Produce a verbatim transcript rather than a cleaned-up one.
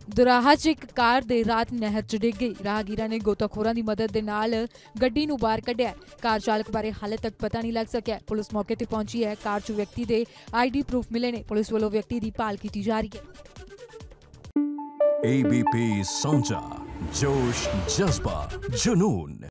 ਦੁਰਾਹਾ 'ਚ ਇੱਕ ਕਾਰ ਦੇਰ ਰਾਤ ਨਹਿਰ 'ਚ ਡਿੱਗ ਗਈ। ਰਾਹਗੀਰਾਂ ਨੇ ਗੋਤਾਖੋਰਾਂ ਦੀ ਮਦਦ ਦੇ ਨਾਲ ਗੱਡੀ ਨੂੰ ਬਾਹਰ ਕੱਢਿਆ। ਕਾਰ ਚਾਲਕ ਬਾਰੇ ਹਾਲੇ ਤੱਕ ਪਤਾ ਨਹੀਂ ਲੱਗ ਸਕਿਆ। ਪੁਲਿਸ ਮੌਕੇ ਤੇ ਪਹੁੰਚੀ ਹੈ। ਕਾਰ 'ਚ ਵਿਅਕਤੀ ਦੇ ਆਈਡੀ ਪ੍ਰੂਫ ਮਿਲੇ ਨੇ। ਪੁਲਿਸ ਵੱਲੋਂ ਵਿਅਕਤੀ ਦੀ ਭਾਲ ਕੀਤੀ ਜਾ ਰਹੀ ਹੈ। A B P Sonja, जोश जज्बा जुनून।